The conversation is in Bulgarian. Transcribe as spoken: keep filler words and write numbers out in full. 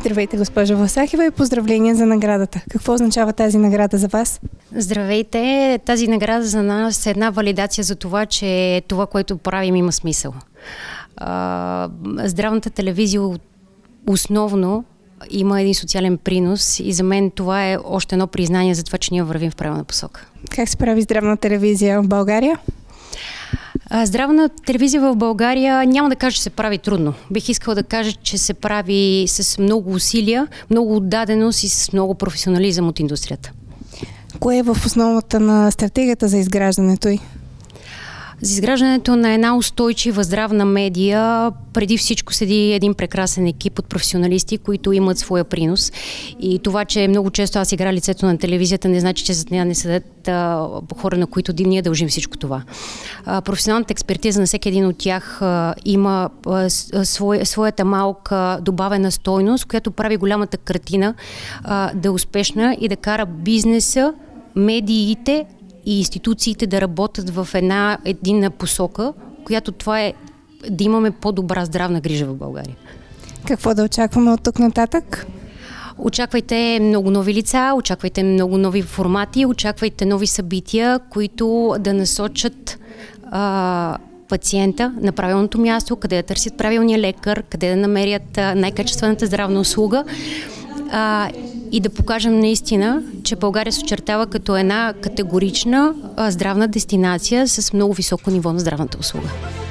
Здравейте, госпожа Власахева, и поздравления за наградата. Какво означава тази награда за вас? Здравейте! Тази награда за нас е една валидация за това, че това, което правим, има смисъл. А, здравната телевизия основно има един социален принос и за мен това е още едно признание за това, че ние вървим в правилна посока. Как се прави здравна телевизия в България? Здравна телевизия в България няма да кажа, че се прави трудно. Бих искала да кажа, че се прави с много усилия, много отдаденост и с много професионализъм от индустрията. Кое е в основата на стратегията за изграждането й? За изграждането на една устойчива здравна медия преди всичко седи един прекрасен екип от професионалисти, които имат своя принос. И това, че много често аз играя лицето на телевизията, не значи, че зад нея не седят а, хора, на които ние дължим всичко това. А, професионалната експертиза на всеки един от тях а, има а, свой, своята малка добавена стойност, която прави голямата картина а, да е успешна и да кара бизнеса, медиите и институциите да работят в една единна посока, която това е да имаме по-добра здравна грижа в България. Какво да очакваме от тук нататък? Очаквайте много нови лица, очаквайте много нови формати, очаквайте нови събития, които да насочат а, пациента на правилното място, къде да търсят правилния лекар, къде да намерят най-качествената здравна услуга. А, и да покажем наистина, че България се очертава като една категорична а, здравна дестинация с много високо ниво на здравната услуга.